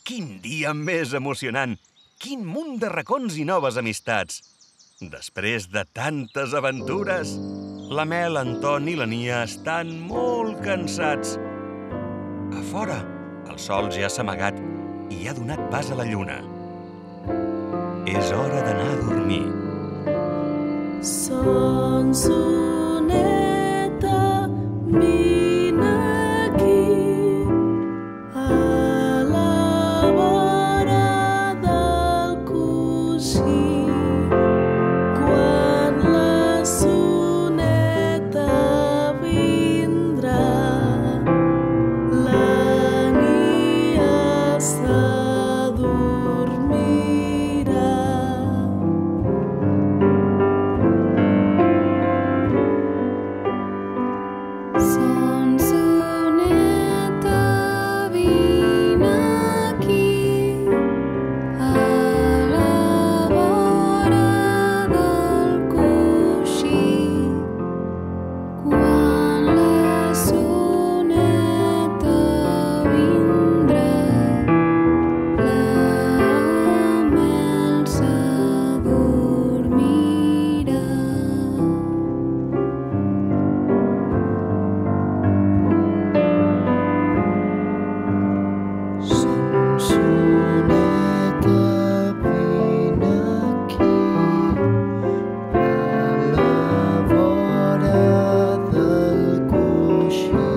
Quin dia més emocionant! Quin munt de racons i noves amistats! Després de tantes aventures, la Mel, en Ton i la Nia estan molt cansats. A fora, el sol ja s'ha amagat i ha donat pas a la lluna. És hora d'anar a dormir. Sonsoneta, vine aquí, a la vora del coixí. Quan la soneta vindrà, la Nia s'adormirà. Sonsoneta, vine aquí, a la vora del coixí. Quan la soneta vindrà, la Mel s'adormirà. Sonsoneta, vine aquí, a la vora del coixí.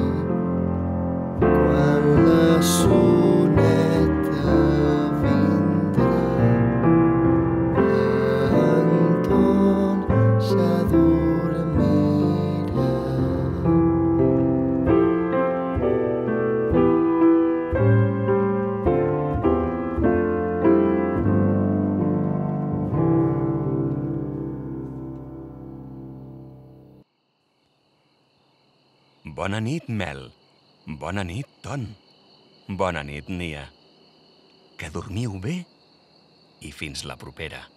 Quan la soneta vindrà, en Ton s'adormirà. Bona nit, Mel. Bona nit, Ton. Bona nit, Nia. Que dormiu bé i fins la propera.